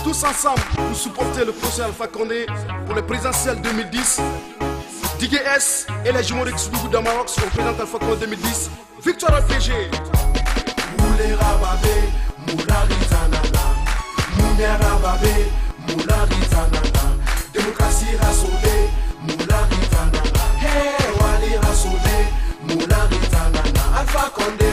tous ensemble pour supporter le procès Alpha Condé pour le présidentiel 2010. Digue S et les jumeaux d'Exbougou de Maroc seront présents Alpha Condé 2010. Victoire RPG. Moulé Rababé, Moulari Tanana. Moulé Rababé, Moulari Tanana. Démocratie rassolée, Moulari Tanana. Hey, Wali rassolé, Moulari Tanana. Alpha Condé,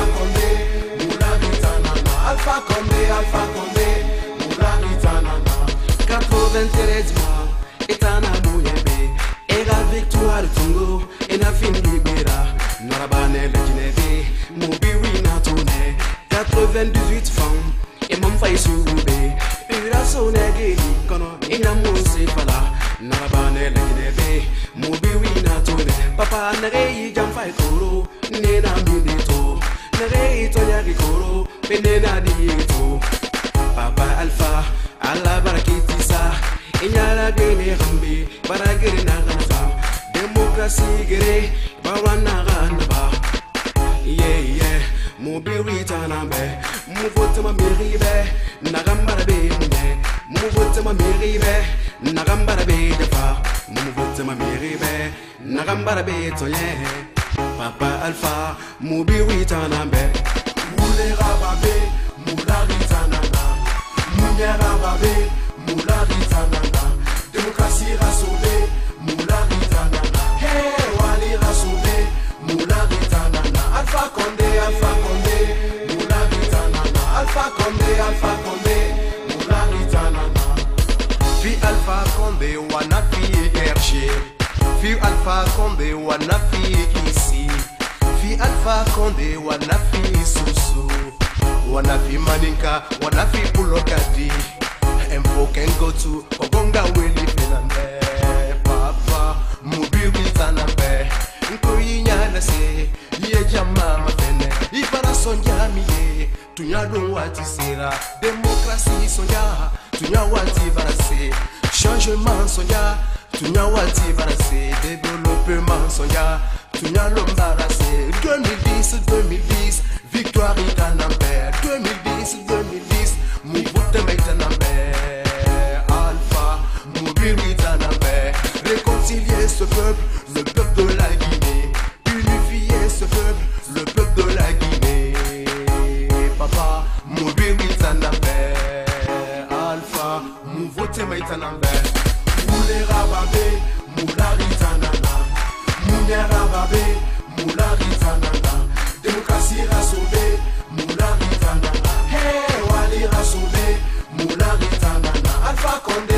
Moulari Tanana. Alpha Condé, Moulari Tanana. 93 mois, Etana Mouyebe. Et la victoire de Tongo, et la fin libéra. Norabane le Guinée, Mobiwi na tourné. 98 femmes, et mon faille soubé. Ura sonne guéri, kono, ina monse fala. Norabane le Guinée, Mobiwi na tourné. Papa nare jam fay koro, nena minito. Nare toyari koro, penena dito. Papa Alpha, Allah barakitisa. Inyala gene rambi, baragere na ganfa. Démocratie gere, bawana ganba. Yeah, Mobiwi tanambe, vote ma méribe, nagambara be mune. Vote ma méribe, nagambara be defa. Vote ma méribe, nagambara be toye. Papa Alpha, Mobiwi tanambe. Moulé Rababé, Moulari tanana. Moulé Rababé, Moulari tanana. Démocratie rassolée, Moulari tanana. Hey, Wali rassolé, Moulari tanana. Alpha Condé, Moulari tanana. Alpha Condé, Moulari tanana. Fi Alpha Condé, wana fi RG. Fi Alpha Condé, wana fi ici. Fi Alpha Condé, wana fi Susu. Wana fi Maninka, wana fi Pulokadi. Empo can go to Ogonga Willie Finande. Papa, Mobiwi tanambe. Nkoyinya na se, ye jama mafene. Ifara sonja miye, tunya don wati sera. Démocratie sonja, tunya wati varase. Changement sonja, tunya wati varase. Développement sonja, tunya lombarase. 2010, victoire itanambe. 2010, Mouvute Maitanambe. Alpha, Mobiwi tanambe. Réconcilier ce peuple, le peuple de la Guinée. Unifier ce peuple, le peuple de la Guinée. Papa, Mobiwi tanambe. Alpha, Mouvute Maitanambe. Moulé Rababé, Moulari tanana. Moulé Rababé, Moulari tanana. Démocratie rassolée, Moulari tanana. Hey, Wali rassolé, Moulari tanana. Alpha Condé,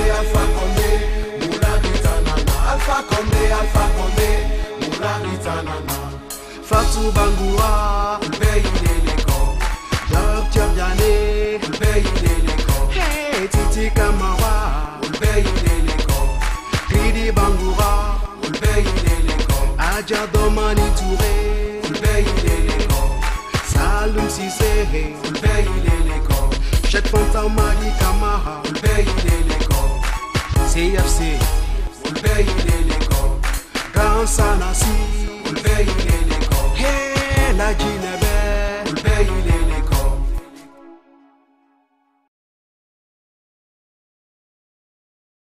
Moulari tanana. Alpha Condé, Moulari tanana. Fatou Bangoura, Ulbe Ileleko. Docteur Vianney, Ulbe Ileleko. hey Titi Kamara, Ulbe Ileleko. Gridi Bangoura, Ulbe Ileleko. Adja Domani Touré, Ulbe Ileleko. Saloum Cissé, Ulbe Ileleko. Cheikh Fanta Mali Kamara, Ulbe Ileleko. CFC, Ulbe Ileleko. Grand Sanassi, Ulbe Ileleko. hey la Guinée.